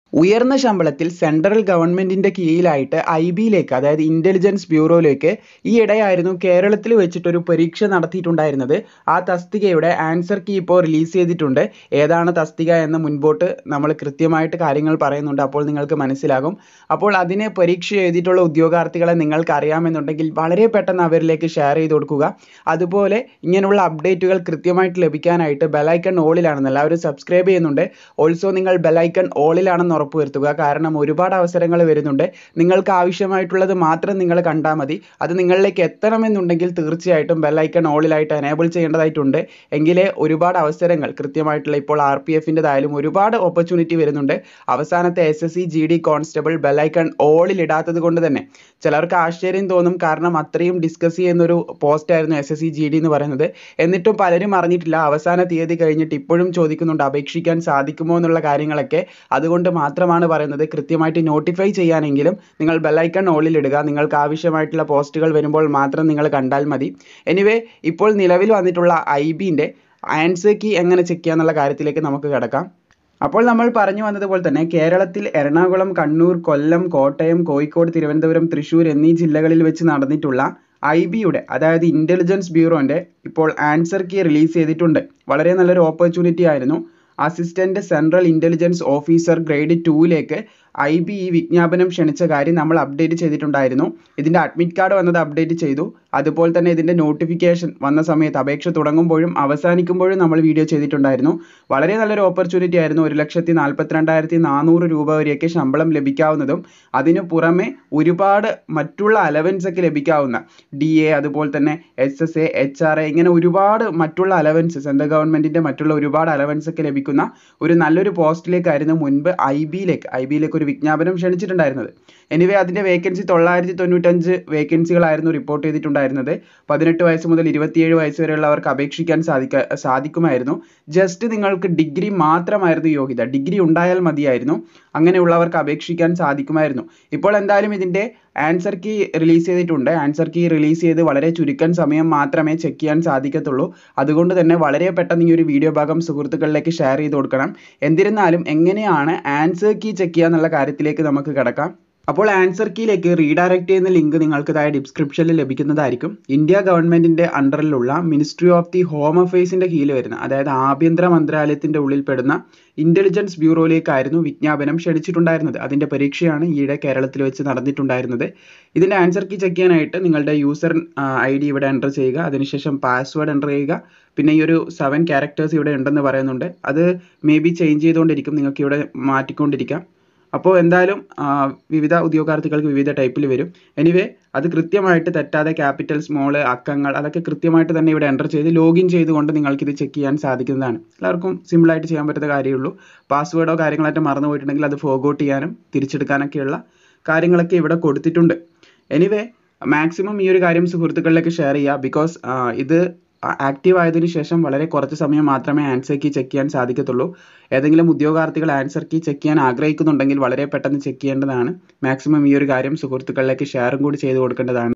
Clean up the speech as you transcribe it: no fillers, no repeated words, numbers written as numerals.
ഉയർന്ന ശമ്പളത്തിൽ സെൻട്രൽ ഗവൺമെന്റിന്റെ കീഴിലായിട്ട് ഐബിയിലേക്ക്, അതായത് ഇന്റലിജൻസ് ബ്യൂറോയിലേക്ക് ഈയിടെയായിരുന്നു കേരളത്തിൽ വെച്ചിട്ടൊരു പരീക്ഷ നടത്തിയിട്ടുണ്ടായിരുന്നത്. ആ തസ്തികയുടെ ആൻസർ കീ ഇപ്പോൾ റിലീസ് ചെയ്തിട്ടുണ്ട്. ഏതാണ് തസ്തിക എന്ന് മുൻപോട്ട് നമ്മൾ കൃത്യമായിട്ട് കാര്യങ്ങൾ പറയുന്നുണ്ട്, അപ്പോൾ നിങ്ങൾക്ക് മനസ്സിലാകും. അപ്പോൾ അതിന് പരീക്ഷ എഴുതിയിട്ടുള്ള ഉദ്യോഗാർത്ഥികളെ നിങ്ങൾക്ക് അറിയാമെന്നുണ്ടെങ്കിൽ വളരെ പെട്ടെന്ന് അവരിലേക്ക് ഷെയർ ചെയ്ത് കൊടുക്കുക. അതുപോലെ ഇങ്ങനെയുള്ള അപ്ഡേറ്റുകൾ കൃത്യമായിട്ട് ലഭിക്കാനായിട്ട് ബെലൈക്കൺ ഓളിലാണെന്ന് എല്ലാവരും സബ്സ്ക്രൈബ് ചെയ്യുന്നുണ്ട്. ഓൾസോ നിങ്ങൾ ബെലൈക്കൺ ഓളിലാണെന്ന് ഉറപ്പുവരുത്തുക. കാരണം ഒരുപാട് അവസരങ്ങൾ വരുന്നുണ്ട്. നിങ്ങൾക്ക് ആവശ്യമായിട്ടുള്ളത് മാത്രം നിങ്ങൾ കണ്ടാൽ മതി. അത് നിങ്ങളിലേക്ക് എത്തണമെന്നുണ്ടെങ്കിൽ തീർച്ചയായിട്ടും ബെല്ലൈക്കൺ ഓളിലായിട്ട് എനേബിൾ ചെയ്യേണ്ടതായിട്ടുണ്ട്. എങ്കിലേ ഒരുപാട് അവസരങ്ങൾ കൃത്യമായിട്ടുള്ള ഇപ്പോൾ RPFൻ്റെതായാലും ഒരുപാട് ഓപ്പർച്യൂണിറ്റി വരുന്നുണ്ട്. അവസാനത്തെ SSC GD കോൺസ്റ്റബിൾ ബെല്ലൈക്കൺ ഓളിൽ ഇടാത്തത് കൊണ്ട് തന്നെ ചിലർക്ക് ആശ്ചര്യം തോന്നും. കാരണം അത്രയും ഡിസ്കസ് ചെയ്യുന്നൊരു പോസ്റ്റ് ആയിരുന്നു SSC GD എന്ന് പറയുന്നത്. എന്നിട്ടും പലരും അറിഞ്ഞിട്ടില്ല. അവസാന തീയതി കഴിഞ്ഞിട്ട് ഇപ്പോഴും ചോദിക്കുന്നുണ്ട് അപേക്ഷിക്കാൻ സാധിക്കുമോ എന്നുള്ള കാര്യങ്ങളൊക്കെ. അതുകൊണ്ട് മാത്രമാണ് പറയുന്നത്, കൃത്യമായിട്ട് നോട്ടിഫൈ ചെയ്യാനെങ്കിലും നിങ്ങൾ ബെല്ലൈക്കൺ ഓളിൽ ഇടുക. നിങ്ങൾക്ക് ആവശ്യമായിട്ടുള്ള പോസ്റ്റുകൾ വരുമ്പോൾ മാത്രം നിങ്ങൾ കണ്ടാൽ മതി. എനിവേ, ഇപ്പോൾ നിലവിൽ വന്നിട്ടുള്ള IBൻ്റെ ആൻസർ കീ എങ്ങനെ ചെക്ക് ചെയ്യുക എന്നുള്ള കാര്യത്തിലേക്ക് നമുക്ക് കിടക്കാം. അപ്പോൾ നമ്മൾ പറഞ്ഞു വന്നതുപോലെ തന്നെ കേരളത്തിൽ എറണാകുളം, കണ്ണൂർ, കൊല്ലം, കോട്ടയം, കോഴിക്കോട്, തിരുവനന്തപുരം, തൃശ്ശൂർ എന്നീ ജില്ലകളിൽ വെച്ച് നടന്നിട്ടുള്ള IBയുടെ, അതായത് ഇന്റലിജൻസ് ബ്യൂറോൻ്റെ ഇപ്പോൾ ആൻസർ കീ റിലീസ് ചെയ്തിട്ടുണ്ട്. വളരെ നല്ലൊരു ഓപ്പർച്യൂണിറ്റി ആയിരുന്നു. Assistant central intelligence officer grade 2ലേക്ക് IB ഈ വിജ്ഞാപനം ക്ഷണിച്ച കാര്യം നമ്മൾ അപ്ഡേറ്റ് ചെയ്തിട്ടുണ്ടായിരുന്നു. ഇതിൻ്റെ അഡ്മിറ്റ് കാർഡ് വന്നത് അപ്ഡേറ്റ് ചെയ്തു. അതുപോലെ തന്നെ ഇതിൻ്റെ നോട്ടിഫിക്കേഷൻ വന്ന സമയത്ത് അപേക്ഷ തുടങ്ങുമ്പോഴും അവസാനിക്കുമ്പോഴും നമ്മൾ വീഡിയോ ചെയ്തിട്ടുണ്ടായിരുന്നു. വളരെ നല്ലൊരു ഓപ്പർച്യൂണിറ്റി ആയിരുന്നു. 1,42,400 രൂപ വരെയൊക്കെ ശമ്പളം ലഭിക്കാവുന്നതും അതിനു പുറമെ ഒരുപാട് മറ്റുള്ള അലവൻസ് ഒക്കെ ലഭിക്കാവുന്ന DA, അതുപോലെ തന്നെ SSA, HRA ഇങ്ങനെ ഒരുപാട് മറ്റുള്ള അലവൻസ്, സെൻട്രൽ ഗവൺമെൻറ്റിൻ്റെ മറ്റുള്ള ഒരുപാട് അലവൻസ് ഒക്കെ ലഭിക്കുന്ന ഒരു നല്ലൊരു പോസ്റ്റിലേക്കായിരുന്നു മുൻപ് IBയിലേക്ക് ഒരു വിജ്ഞാപനം ക്ഷണിച്ചിട്ടുണ്ടായിരുന്നത്. എനിവേ, അതിൻ്റെ വേക്കൻസി 995 വേക്കൻസികളായിരുന്നു റിപ്പോർട്ട് ചെയ്തിട്ടുണ്ടായിരുന്നത്. 18 വയസ്സ് മുതൽ 27 വയസ്സ് വരെയുള്ളവർക്ക് അപേക്ഷിക്കാൻ സാധിക്കുമായിരുന്നു. ജസ്റ്റ് നിങ്ങൾക്ക് ഡിഗ്രി മാത്രമായിരുന്നു യോഗ്യത. ഡിഗ്രി ഉണ്ടായാൽ മതിയായിരുന്നു. അങ്ങനെയുള്ളവർക്ക് അപേക്ഷിക്കാൻ സാധിക്കുമായിരുന്നു. ഇപ്പോൾ എന്തായാലും ഇതിൻ്റെ ആൻസർ കീ റിലീസ് ചെയ്തിട്ടുണ്ട്. ആൻസർ കീ റിലീസ് ചെയ്ത് വളരെ ചുരുക്കം സമയം മാത്രമേ ചെക്ക് ചെയ്യാൻ സാധിക്കത്തുള്ളൂ. അതുകൊണ്ട് തന്നെ വളരെ പെട്ടെന്ന് ഈ ഒരു വീഡിയോ ഭാഗം സുഹൃത്തുക്കളിലേക്ക് ഷെയർ ചെയ്ത് കൊടുക്കണം. എന്നിരുന്നാലും എങ്ങനെയാണ് ആൻസർ കീ ചെക്ക് ചെയ്യുക എന്നുള്ള കാര്യത്തിലേക്ക് നമുക്ക് കിടക്കാം. അപ്പോൾ ആൻസർ കീയിലേക്ക് റീഡയറക്റ്റ് ചെയ്യുന്ന ലിങ്ക് നിങ്ങൾക്ക് താഴെ ഡിസ്ക്രിപ്ഷനിൽ ലഭിക്കുന്നതായിരിക്കും. ഇന്ത്യ ഗവൺമെൻറ്റിൻ്റെ അണ്ടറിലുള്ള മിനിസ്ട്രി ഓഫ് ദി ഹോം അഫയേഴ്സിൻ്റെ കീഴിൽ വരുന്ന, അതായത് ആഭ്യന്തര മന്ത്രാലയത്തിൻ്റെ ഉള്ളിൽ പെടുന്ന ഇന്റലിജൻസ് ബ്യൂറോയിലേക്കായിരുന്നു വിജ്ഞാപനം ക്ഷണിച്ചിട്ടുണ്ടായിരുന്നത്. അതിൻ്റെ പരീക്ഷയാണ് ഈയിടെ കേരളത്തിൽ വെച്ച് നടന്നിട്ടുണ്ടായിരുന്നത്. ഇതിൻ്റെ ആൻസർ കീ ചെക്ക് ചെയ്യാനായിട്ട് നിങ്ങളുടെ യൂസർ ID ഇവിടെ എൻ്റർ ചെയ്യുക. അതിനുശേഷം പാസ്വേഡ് എൻ്റർ ചെയ്യുക. പിന്നെ ഈ ഒരു 7 ക്യാരക്ടേഴ്സ് ഇവിടെ ഉണ്ടെന്ന് പറയുന്നുണ്ട്. അത് മേ ബി ചേഞ്ച് ചെയ്തുകൊണ്ടിരിക്കും. നിങ്ങൾക്ക് ഇവിടെ മാറ്റിക്കൊണ്ടിരിക്കാം. അപ്പോൾ എന്തായാലും വിവിധ ഉദ്യോഗാർത്ഥികൾക്ക് വിവിധ ടൈപ്പിൽ വരും. എനിവേ, അത് കൃത്യമായിട്ട് തെറ്റാതെ ക്യാപിറ്റൽ, സ്മോൾ, അക്കങ്ങൾ അതൊക്കെ കൃത്യമായിട്ട് തന്നെ ഇവിടെ എൻ്റർ ചെയ്ത് ലോഗിൻ ചെയ്തുകൊണ്ട് നിങ്ങൾക്കിത് ചെക്ക് ചെയ്യാൻ സാധിക്കുന്നതാണ്. എല്ലാവർക്കും സിമ്പിളായിട്ട് ചെയ്യാൻ പറ്റുന്ന കാര്യമുള്ളൂ. പാസ്വേഡോ കാര്യങ്ങളായിട്ട് മറന്നു പോയിട്ടുണ്ടെങ്കിൽ അത് ഫോർഗോട്ട് ചെയ്യാനും തിരിച്ചെടുക്കാനൊക്കെയുള്ള കാര്യങ്ങളൊക്കെ ഇവിടെ കൊടുത്തിട്ടുണ്ട്. എനിവേ, മാക്സിമം ഈ ഒരു കാര്യം സുഹൃത്തുക്കളിലേക്ക് ഷെയർ ചെയ്യുക. ബിക്കോസ് ഇത് ആക്റ്റീവ് ആയതിനു ശേഷം വളരെ കുറച്ച് സമയം മാത്രമേ ആൻസർ കീ ചെക്ക് ചെയ്യാൻ സാധിക്കത്തുള്ളൂ. ഏതെങ്കിലും ഉദ്യോഗാർത്ഥികൾ ആൻസർ കീ ചെക്ക് ചെയ്യാൻ ആഗ്രഹിക്കുന്നുണ്ടെങ്കിൽ വളരെ പെട്ടെന്ന് ചെക്ക് ചെയ്യേണ്ടതാണ്. മാക്സിമം ഈ ഒരു കാര്യം സുഹൃത്തുക്കളിലേക്ക് ഷെയറും കൂടി ചെയ്ത് കൊടുക്കേണ്ടതാണ്.